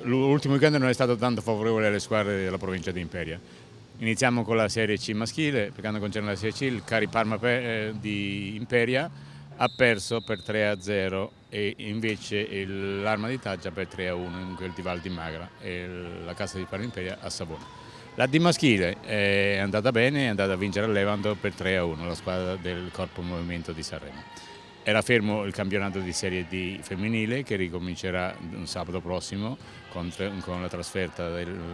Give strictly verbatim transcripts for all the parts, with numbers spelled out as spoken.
l'ultimo weekend non è stato tanto favorevole alle squadre della provincia di Imperia. Iniziamo con la Serie C maschile, per quanto concerne la Serie C, il Cari Parma di Imperia ha perso per tre a zero e invece l'Arma di Taggia per tre a uno in quel di Val di Magra e la Casa di Parma Imperia a Savona. La D maschile è andata bene, è andata a vincere a Levanto per tre a uno, la squadra del Corpo Movimento di Sanremo. Era fermo il campionato di Serie D femminile che ricomincerà un sabato prossimo con, con la trasferta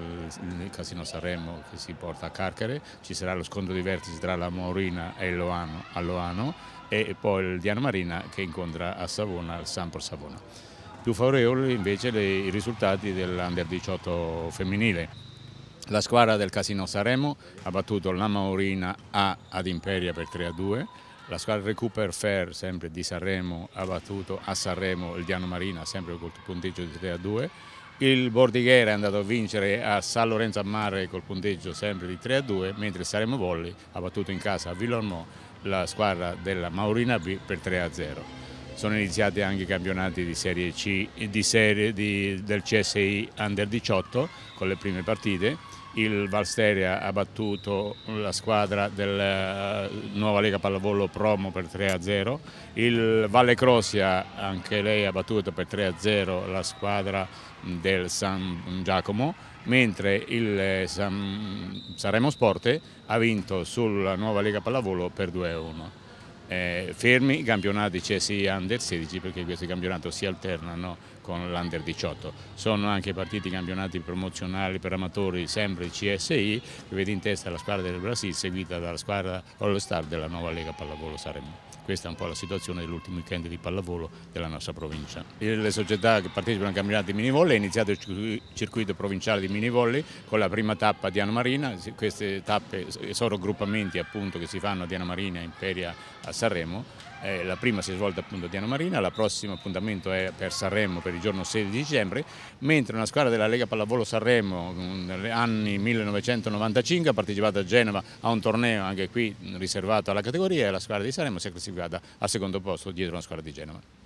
del Casino Sanremo che si porta a Carcare. Ci sarà lo scontro di vertici tra la Maurina e il Loano, a Loano e poi il Diana Marina che incontra a Savona il Sampor Savona. Più favorevoli invece le, i risultati dell'Under diciotto femminile. La squadra del Casino Sanremo ha battuto la Maurina A ad Imperia per tre a due. La squadra Recuper Fair, sempre di Sanremo, ha battuto a Sanremo il Diano Marina, sempre col punteggio di tre a due. Il Bordighera è andato a vincere a San Lorenzo a Mare col punteggio sempre di tre a due, mentre il Sanremo Volley ha battuto in casa a Villormò la squadra della Maurina B per tre a zero. Sono iniziati anche i campionati di Serie C di serie di, del C S I Under diciotto con le prime partite. Il Valsteria ha battuto la squadra della Nuova Lega Pallavolo Promo per tre a zero, il Valle Crosia anche lei ha battuto per tre a zero la squadra del San Giacomo, mentre il San Sanremo Sport ha vinto sulla Nuova Lega Pallavolo per due a uno. Eh, fermi i campionati C S I Under sedici perché questi campionati si alternano con l'Under diciotto. Sono anche partiti campionati promozionali per amatori sempre C S I che vede in testa la squadra del Brasile seguita dalla squadra All Star della Nuova Lega Pallavolo Sanremo. Questa è un po' la situazione dell'ultimo weekend di pallavolo della nostra provincia. Le società che partecipano ai campionati di minivolley è iniziato il circuito provinciale di minivolley con la prima tappa a Diana Marina. Queste tappe sono raggruppamenti appunto che si fanno a Diana Marina, Imperia, a Sanremo. Eh, la prima si è svolta appunto a Diana Marina, il prossimo appuntamento è per Sanremo per il giorno sedici dicembre, mentre una squadra della Lega Pallavolo Sanremo negli anni millenovecentonovantacinque ha partecipato a Genova a un torneo anche qui riservato alla categoria e la squadra di Sanremo si è classificata al secondo posto dietro la squadra di Genova.